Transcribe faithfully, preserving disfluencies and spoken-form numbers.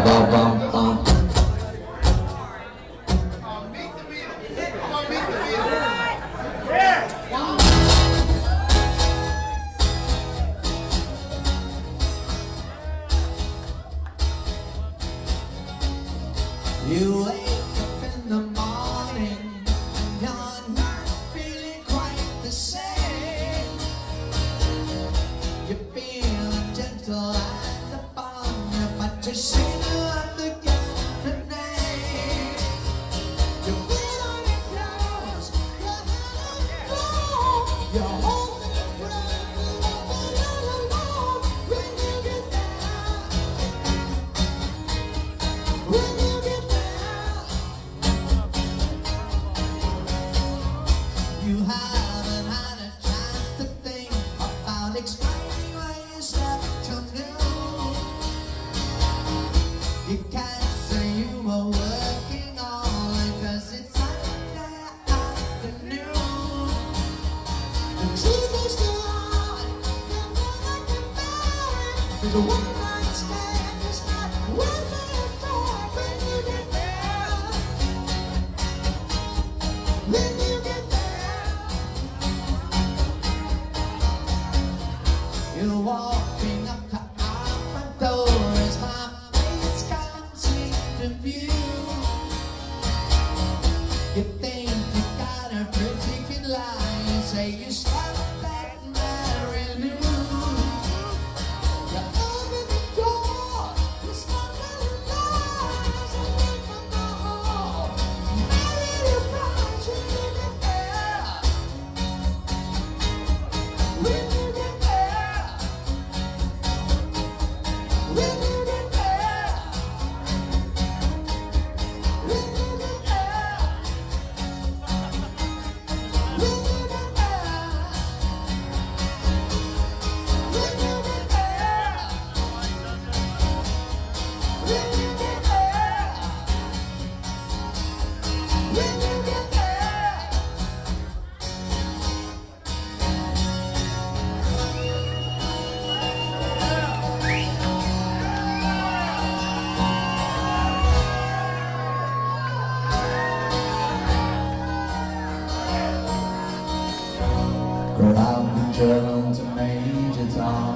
You wake up in the morning and you're not feeling quite the same. You're feeling gentle and upon you, but you're shaking up the good name. You put on your clothes, you're home, you're holding your breath, you're all alone. When you get down, when you get you haven't had a chance to think about explaining why you slept till noon. You can't say you were working all night 'cause it's Sunday afternoon. The truth is too hard, you'll never get back. 'Cause a one night stand is not worth it for when you get there. When you get you're walking up to our front door as my face comes into view. You think you got a pretty good lie, you say you slept at Mary Lou. You open the door, you stop at the lies, and then from the hall, Mary you promise when you get there. When you get there, when you get there, when you get there, when you get there, when you get there, when you get there, when you get there. Grab the drum to Major Tom.